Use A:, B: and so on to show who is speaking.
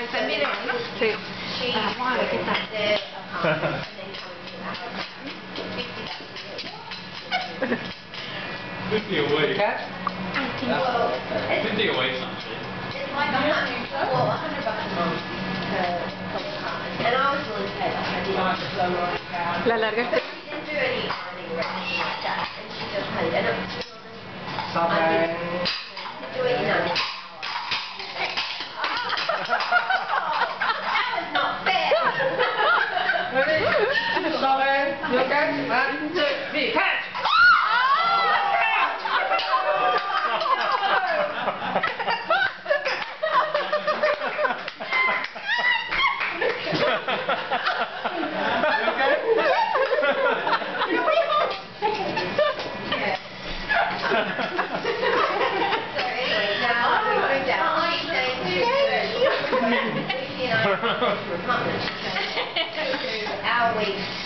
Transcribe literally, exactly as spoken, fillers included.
A: Ahí está el video, ¿no?
B: Sí.
A: Ah, vamos a ver qué tal.
C: fifty away.
D: Catch?
C: fifty away something.
E: It's like a hundred, well, a hundred bucks a month per couple times. And I was willing to pay that. I didn't.
B: La larga
E: But she didn't do any ironing or anything like that. And she just paid. And it was
D: Stop
E: I
D: it.
E: didn't do it in an hour. That was not fair.
D: Ready? Stop it. You okay? One, two, three, catch!
E: So anyway, now we moved out. She stayed to Lucy and I went to her apartment. She came to our week.